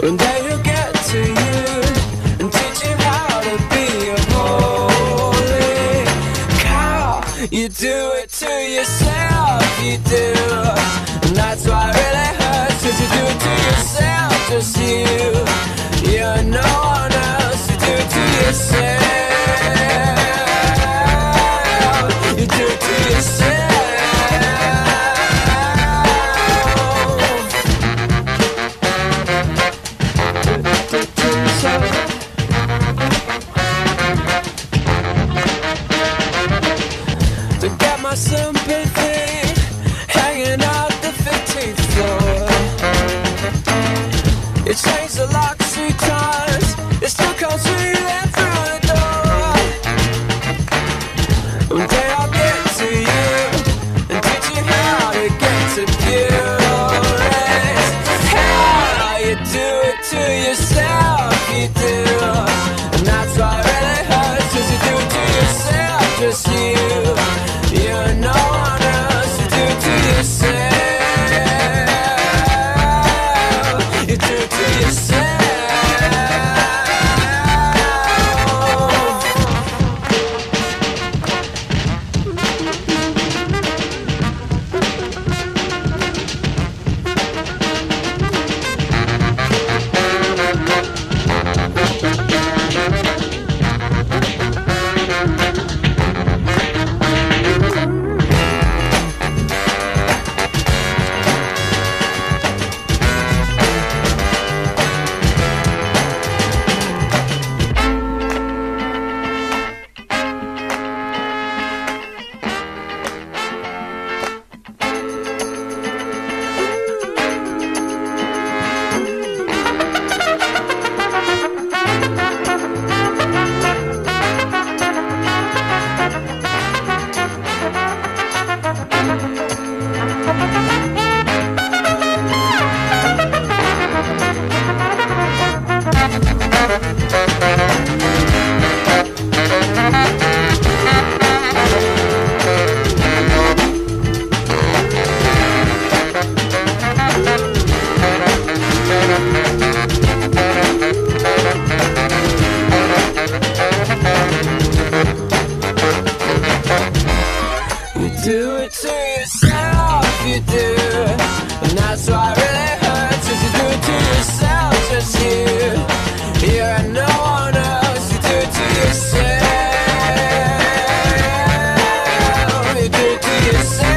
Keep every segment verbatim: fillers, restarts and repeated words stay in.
And then you get to you and teach him how to be a holy cow. You do it to yourself, you do. And that's why it really hurts, 'cause you do it to yourself, just you. You're no one else, you do it to yourself. You do it to yourself. To get my sympathy, hanging out the fifteenth floor. It changed the lock three times, it still comes breathing through the door. One day I'll get to you and teach you how to get to purest. How you do it to yourself, you do. And that's why it really hurts, 'cause you do it to yourself, just you. You're no one else, you do it to yourself. You do it to yourself. You do it to yourself, you do. And that's why it really hurts, 'cause you do it to yourself, just you. You're no one else, you do it to yourself. You do it to yourself.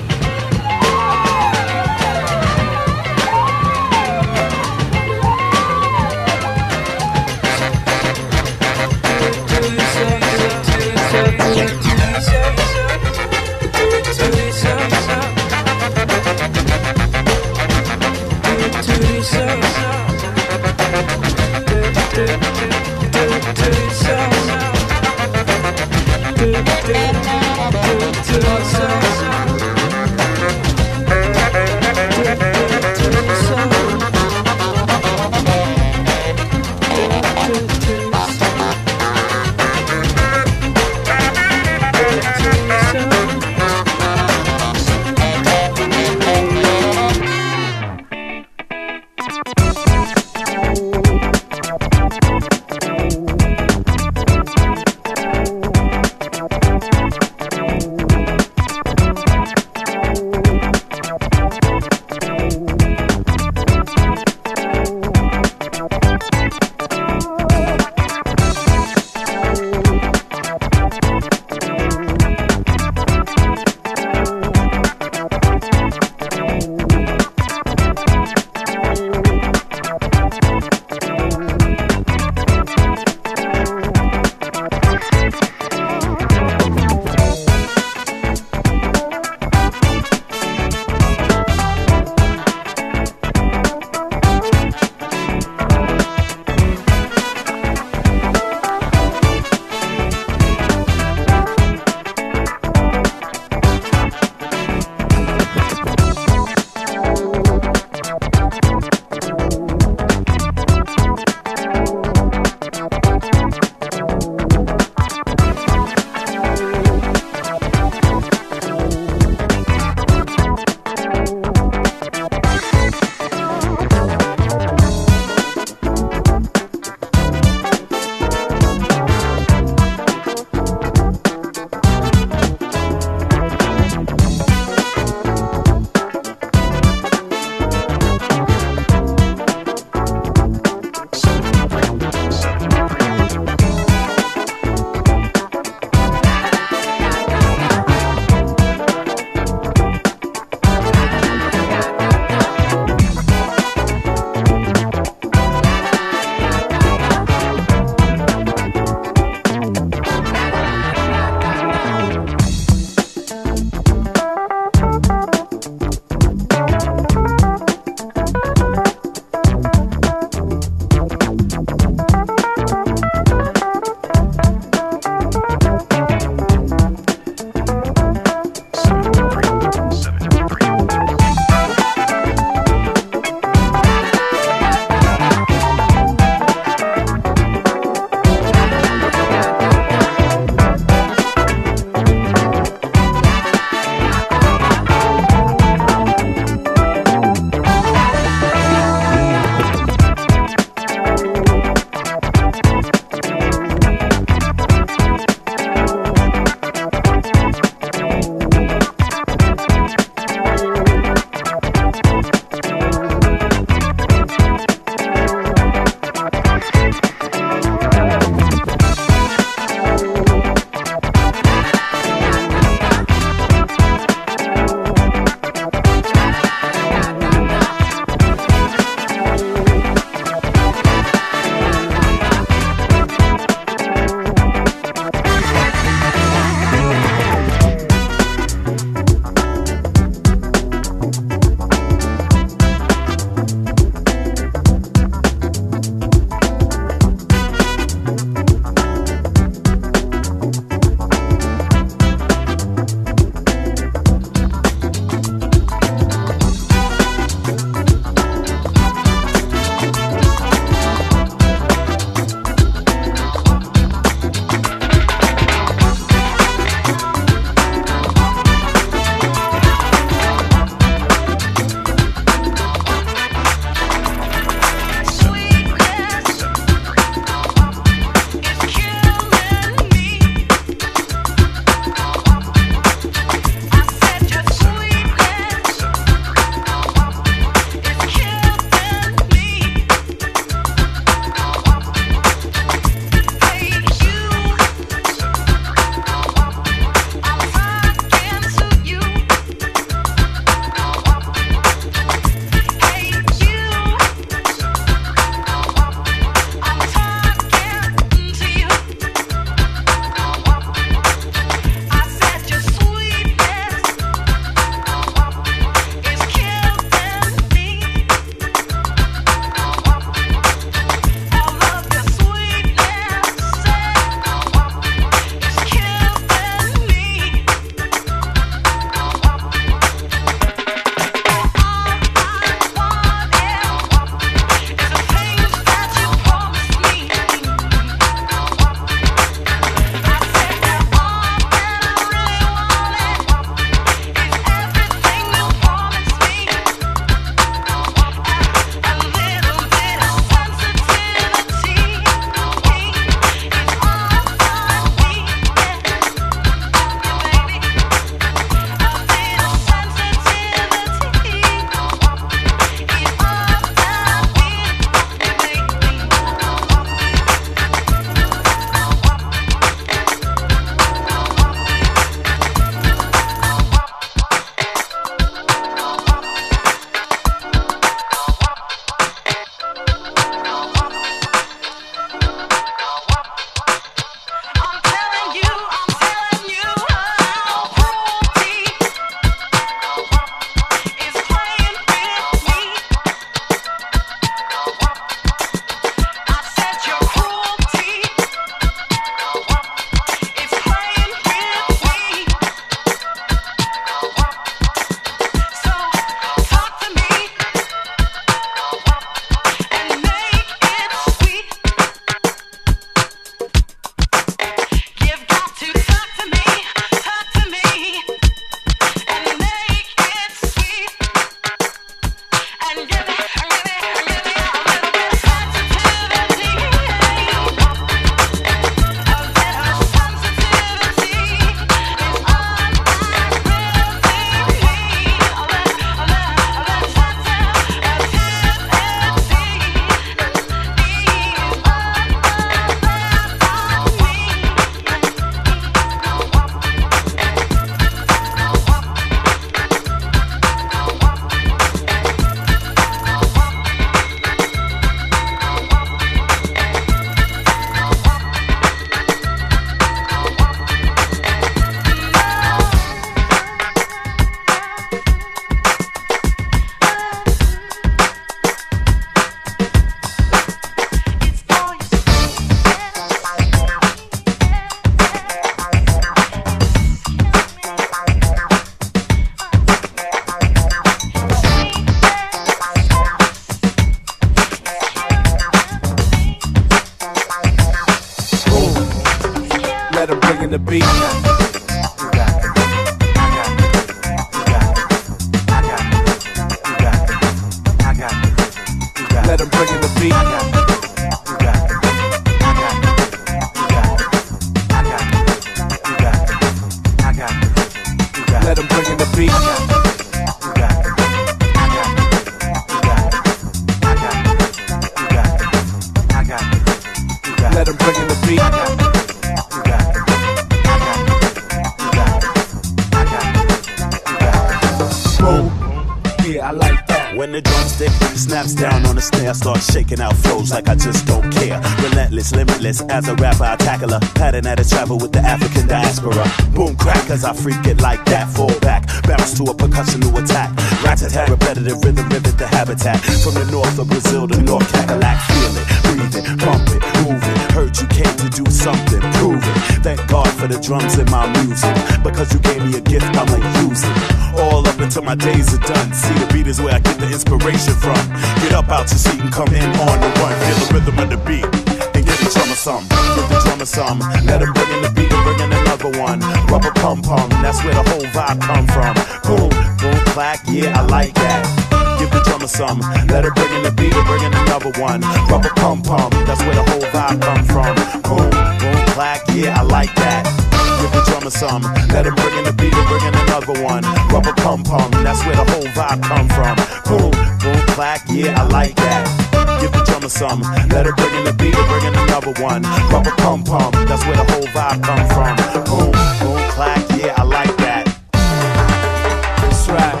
I like that. When the drumstick snaps down on the snare, I start shaking out flows like I just don't care. Relentless, limitless, as a rapper I tackle a pattern that I travel with the African diaspora. Boom crack as I freak it like that. Fall back, bounce to a percussion to attack. Rat-a-tat, repetitive rhythm, rivet the habitat. From the north of Brazil to North Cadillac. Feel it, breathe it, pump it, move it. Heard you came to do something, prove it. Thank God for the drums in my music, because you gave me a gift, I'ma use it. All up until my days are done. See, the beat is where I get the inspiration from. Get up out your seat and come in on the run. Feel the rhythm of the beat and give the drummer some. Give the drummer some. Let him bring in the beat and bring in another one. Rubber pum pum, that's where the whole vibe come from. Boom, boom, clack, yeah, I like that. Give the drummer some. Let him bring in the beat and bring in another one. Rubber pum pum, that's where the whole vibe come from. Boom, boom, clack, yeah, I like that. Give the drummer some. Let him bring in the beat and bring in another one. Rubber pum pum, that's where the whole vibe come from. Boom, boom, clack, yeah, I like that. Give the drummer some. Let him bring in the beat and bring in another one. Rubber pum pum, that's where the whole vibe come from. Boom, boom, clack, yeah, I like that. That's right.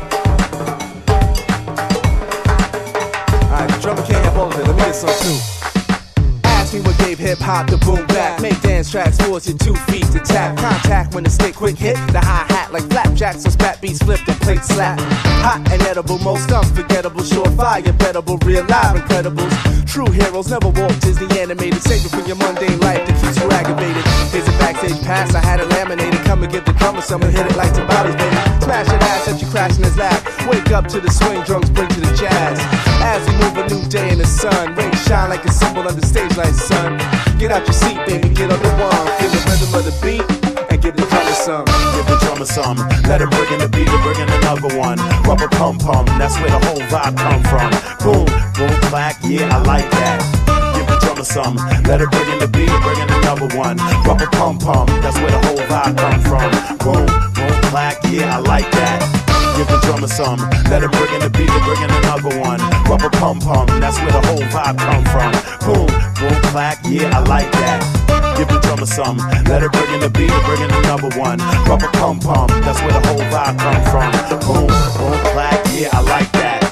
Alright, the drummer can't have all of it. Let me get some too. Ask me what gave hip hop the boom back. Make dance tracks, force your two feet to tap. Contact when the stick quick hit the hi-hat like flapjacks. So spat beats flip the plate slap. Hot and edible, most unforgettable. Surefire, bettable, real live incredibles. True heroes never walk Disney animated. Save it for your mundane life that keeps you aggravated. Here's a backstage pass, I had it laminated. Come and give the drummer some and hit it like Tabata's baby. Smash that ass that you crash in his lap. Wake up to the swing, drums bring to the jazz. As we move a new day in the sun, rain shine like a symbol under stage lights, son. Get out your seat, baby, get on the one. Feel the rhythm of the beat and give the drummer some. Give the drummer some. Let him bring in the beat and bring in another one. Rubber pum pum, that's where the whole vibe come from. Boom, boom, clack, yeah, I like that. Give the drummer some. Let him bring in the beat and bring in another one. Rubber pum pum, that's where the whole vibe come from. Boom, boom, clack, yeah, I like that. Give the drummer some. Let him bring in the beat and bring in another one. Rubber pum pum, that's where the whole vibe come from. Boom, boom, clack, yeah, I like that. Give the drummer some. Let him bring in the beat and bring in another one. Rubber pum pum, that's where the whole vibe come from. Boom, boom, clack, yeah, I like that.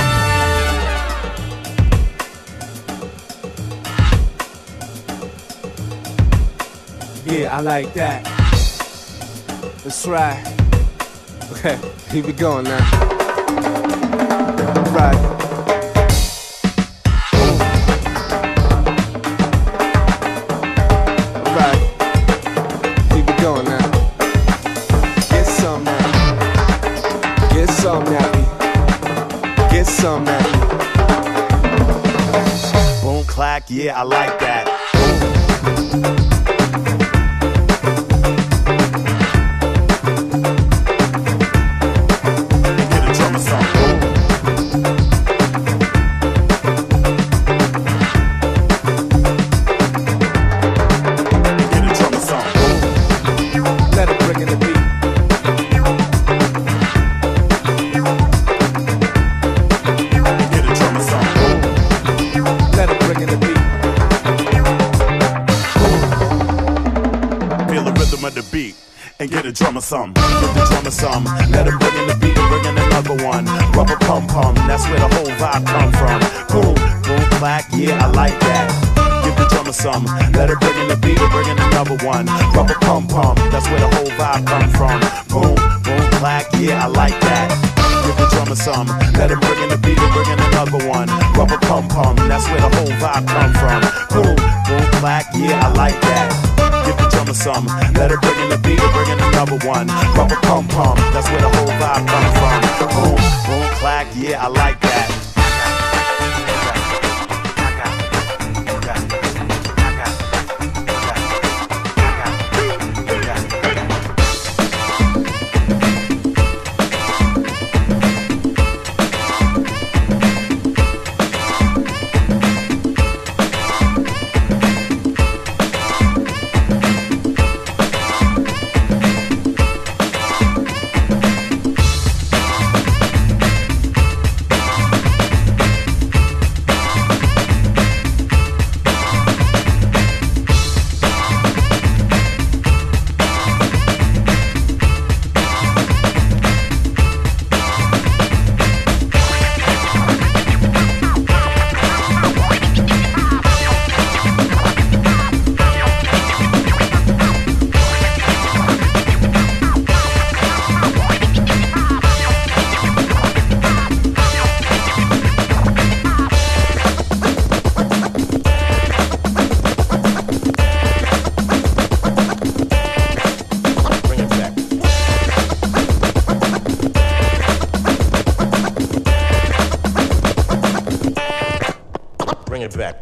Yeah, I like that. That's right. Okay, here we go now. Right. Right. Here we go now. Get some now. Get some now. Get some now. Boom, clack, yeah, I like that. Drummer some, give the drummer some. Let him bring in the beat and bring in another one. Rubber pum pum, that's where the whole vibe come from. Boom, boom, clack, yeah, I like that. Give the drummer some. Let him bring in the beat and bring in another one. Rubber pum pum, that's where the whole vibe come from. Boom, boom, clack, yeah, I like that. Give the drummer some. Let him bring in the beat and bring in another one. Rubber pum pum, that's where the whole vibe come from. Boom, boom, clack, yeah, I like that. Give the drummer some. Let her bring in the beat and bring in another one. Rubber pum pum, that's where the whole vibe come from. Boom, boom, clack, yeah, I like that. back.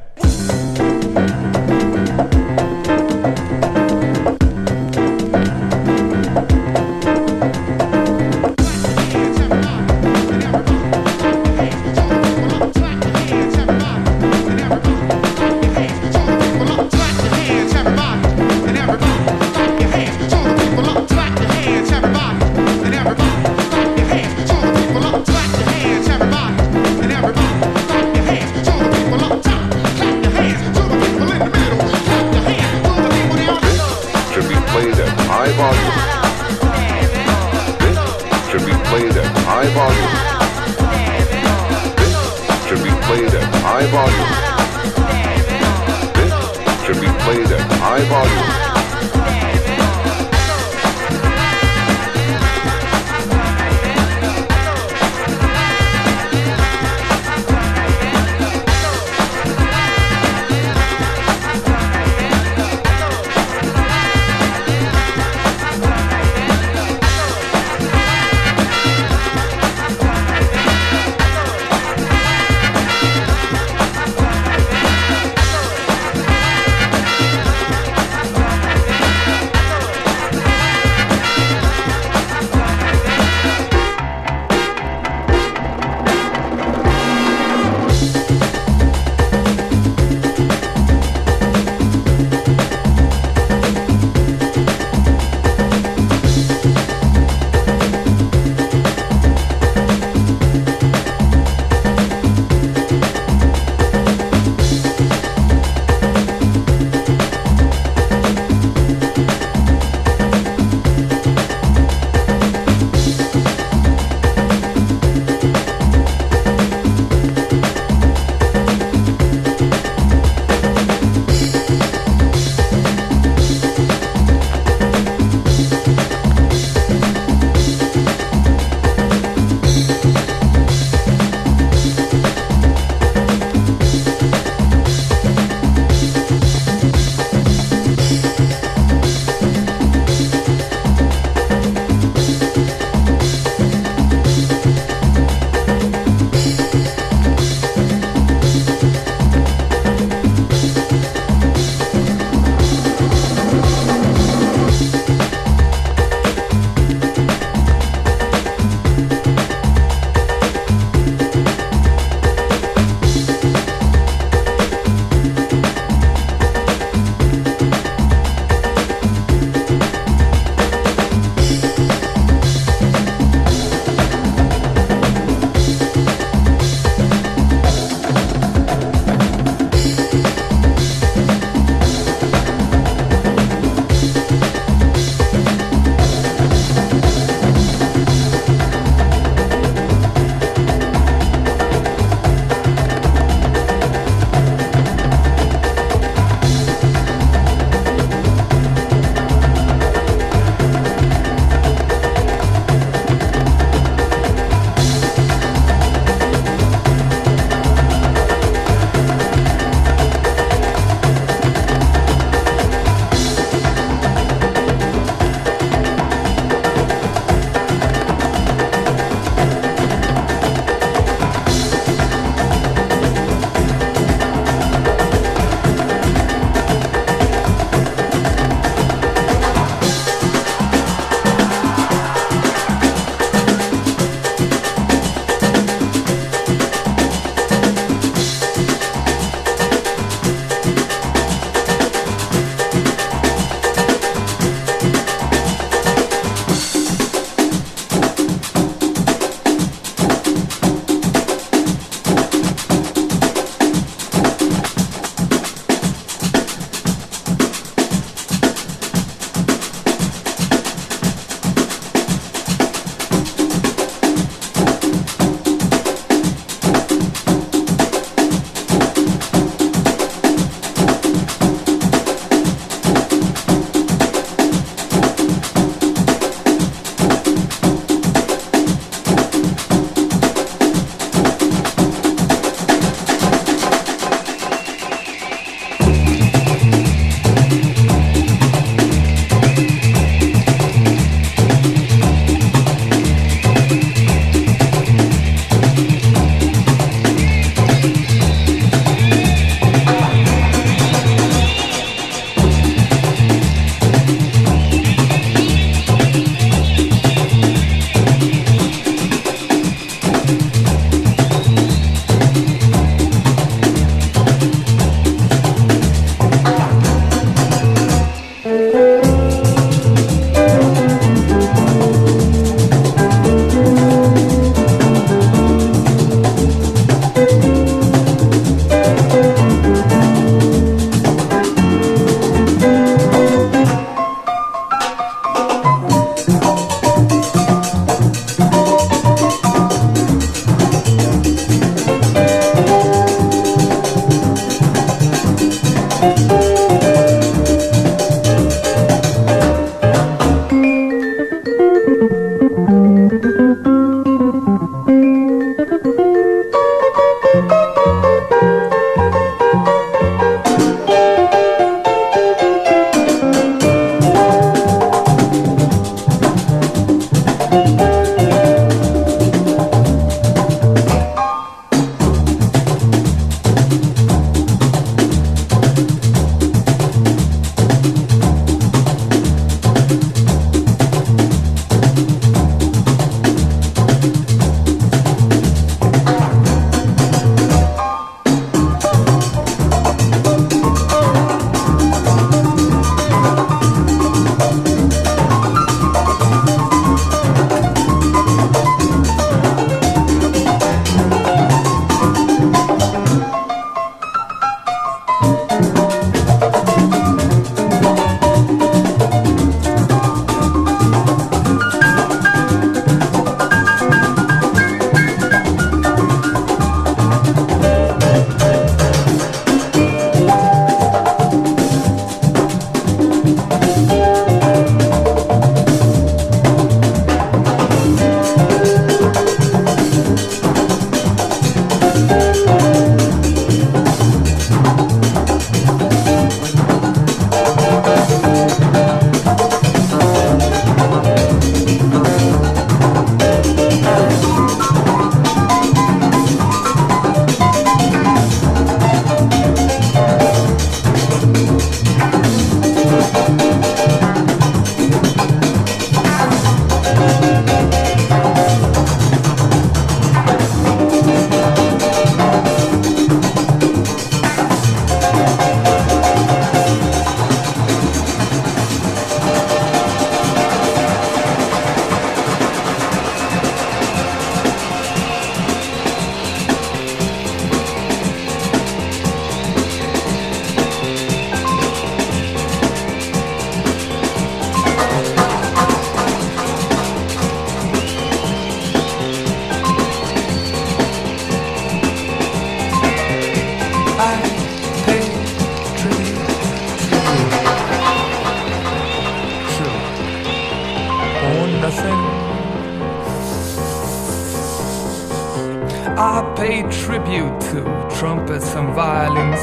I pay tribute to trumpets and violins.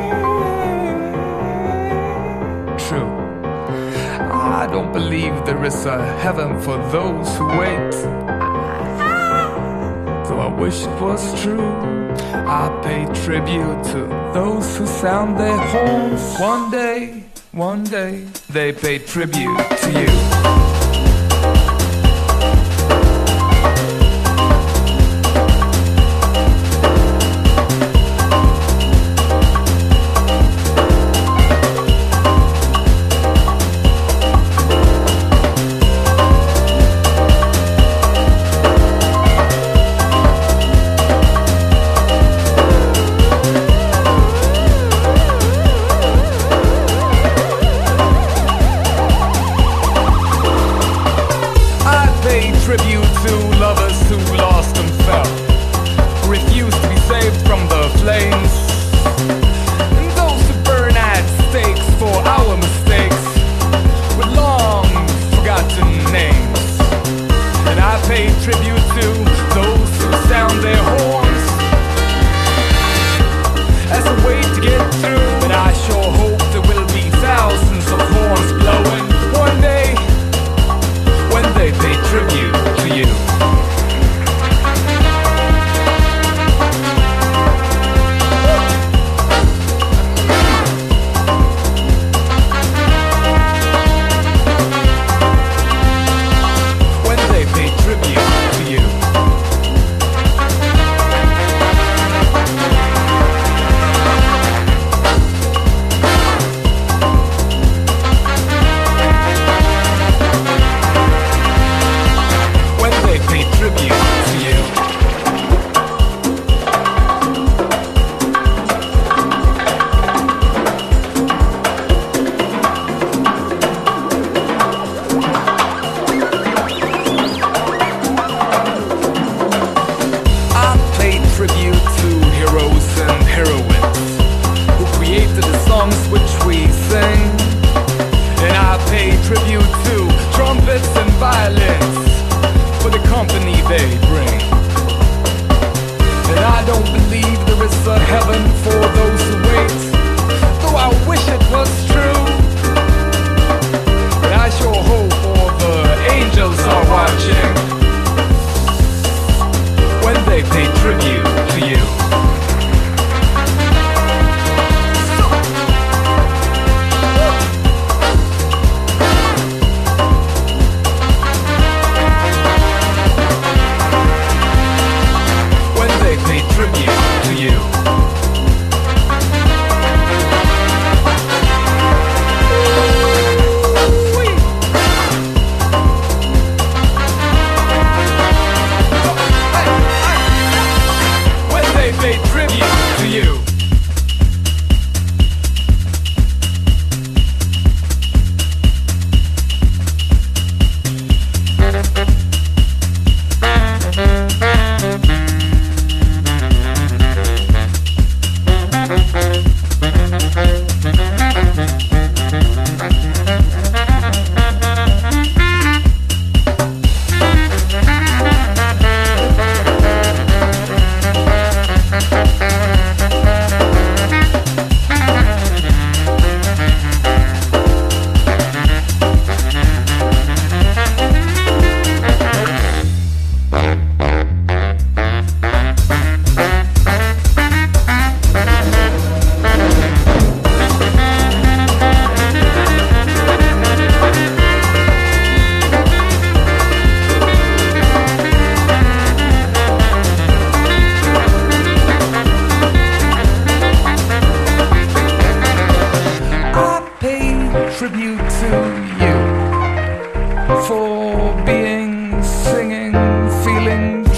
True, I don't believe there is a heaven for those who wait. Though I wish it was true. I pay tribute to those who sound their horns. One day, one day, they pay tribute to you. Tribute to lovers who lost and fell, who refused to be saved from the flames, and those who burn at stakes for our mistakes with long forgotten names. And I pay tribute to those who sound their horns as a way to get through. And I sure hope there will be thousands of horns blowing one day when they pay tribute to you. When they pay tribute to you. Tribute to you. I pay tribute to heroes and heroines who created the songs which we sing. And I pay tribute to trumpets and violins for the company they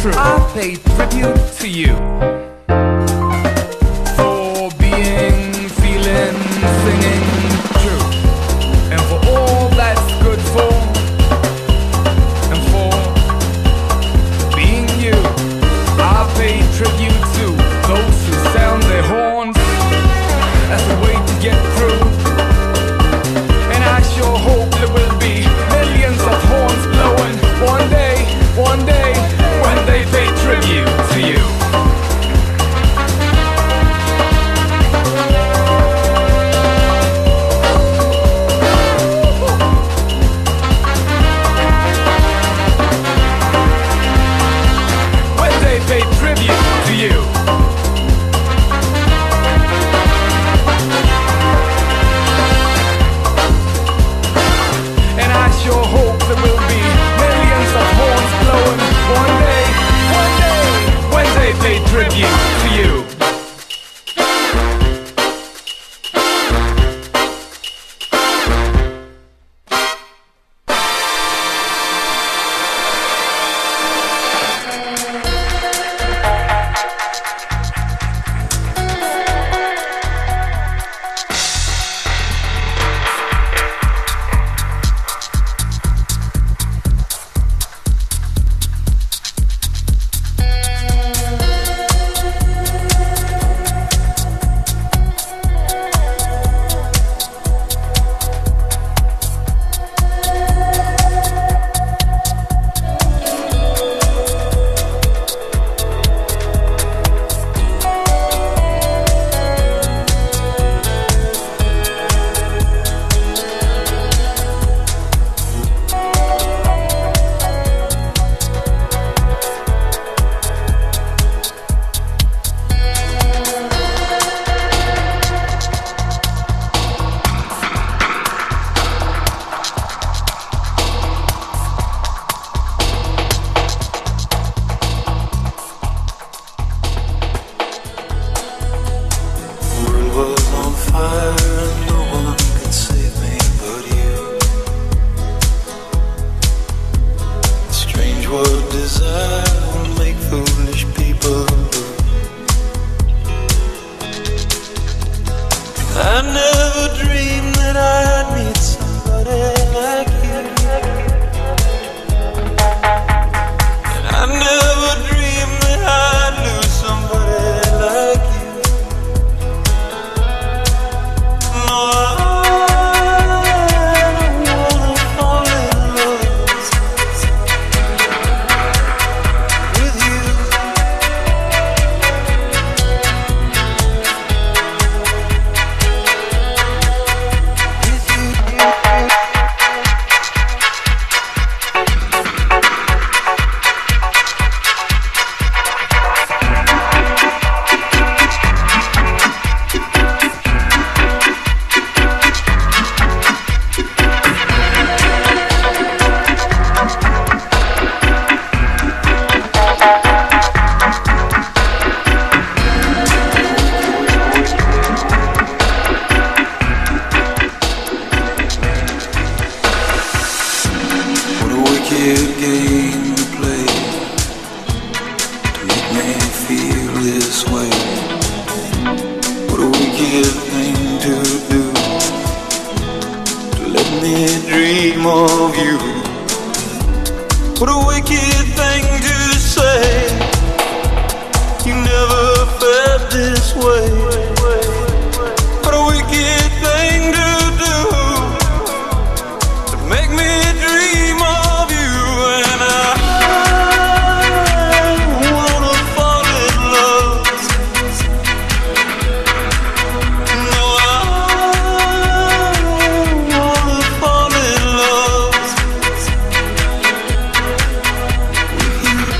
true. I pay tribute to you for being, feeling, singing true, and for all that's good for, and for being you. I pay tribute to those who sound their horns as a way to get through, and I sure hope there will be millions of horns blowing one day, one day, when they pay tribute to you. When they pay tribute to you. And I sure hope there will be millions of horns blowing one day, one day, when they pay tribute to you. With you.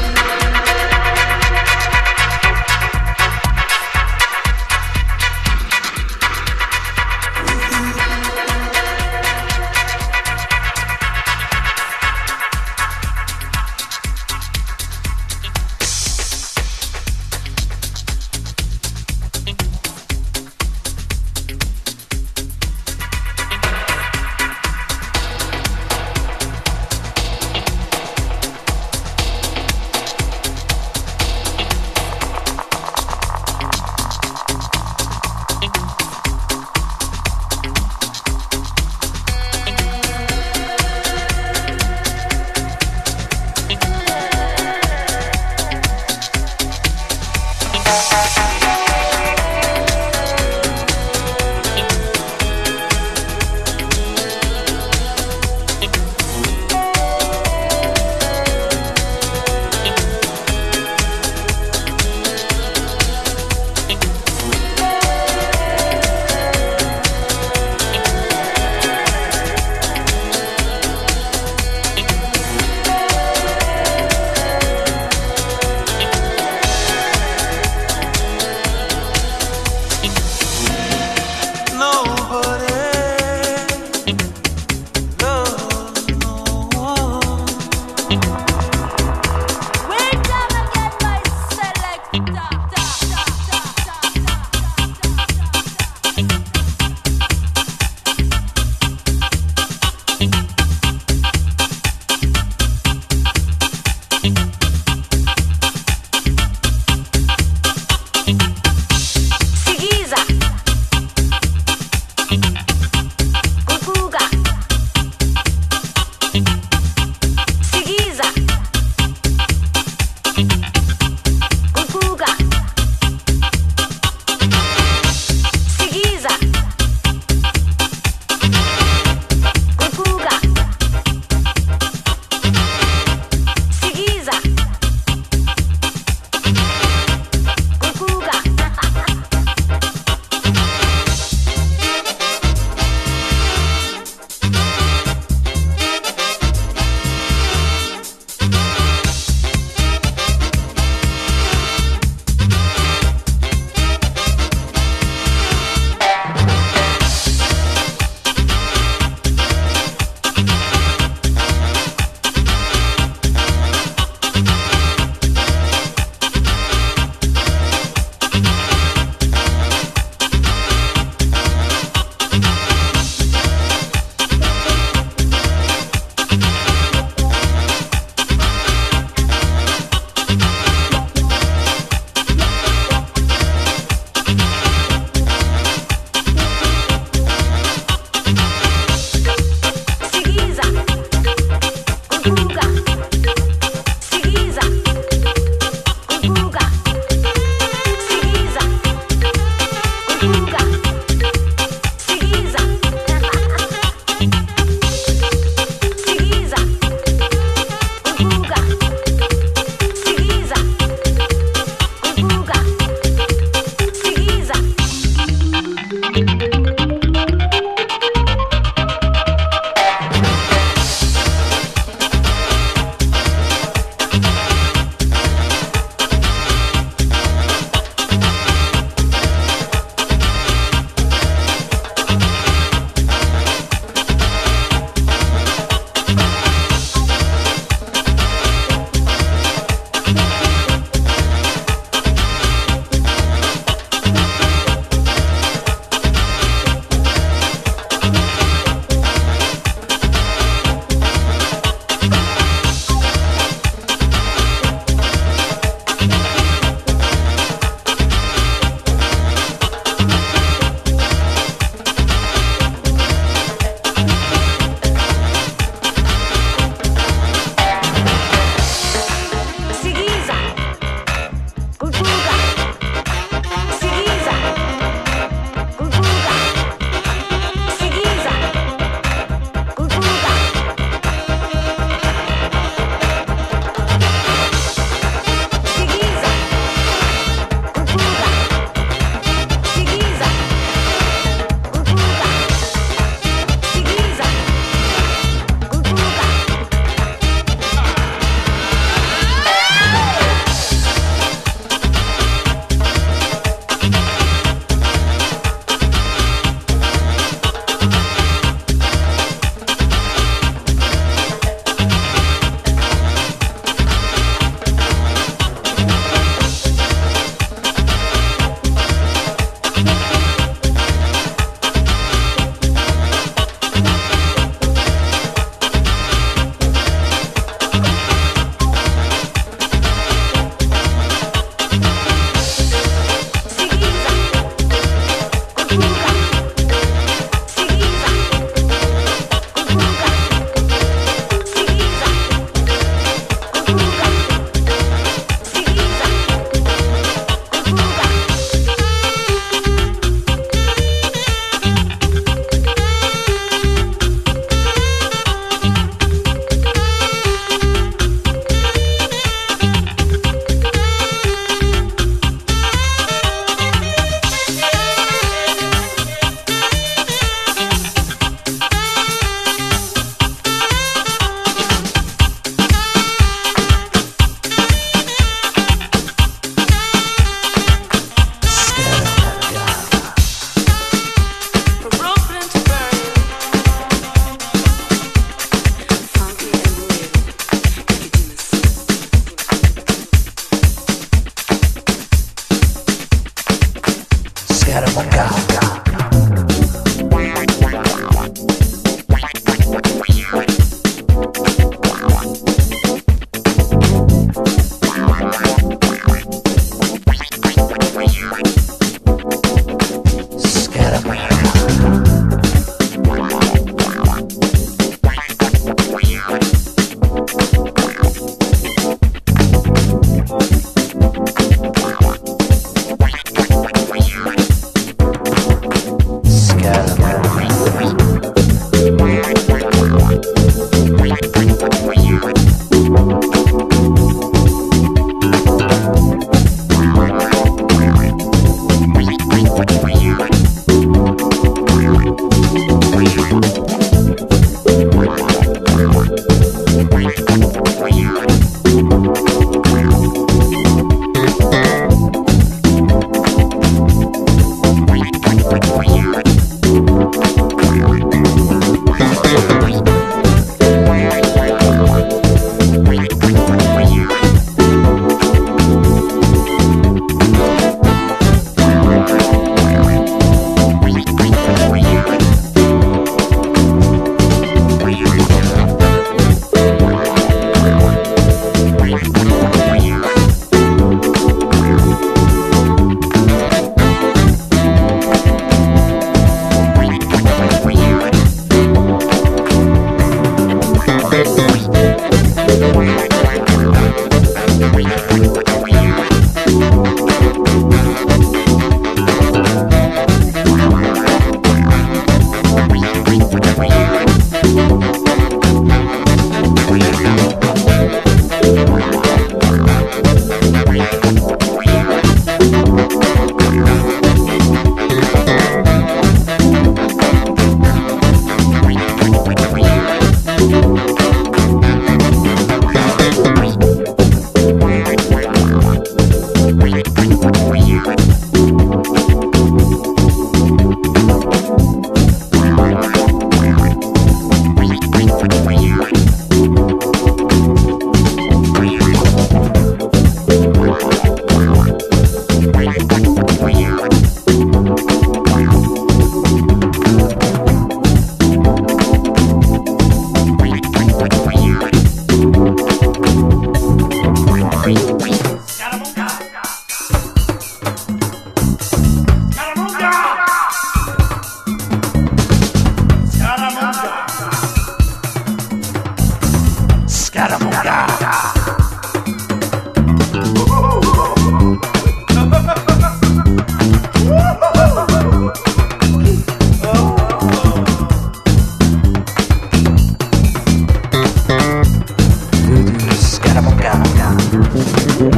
Africa.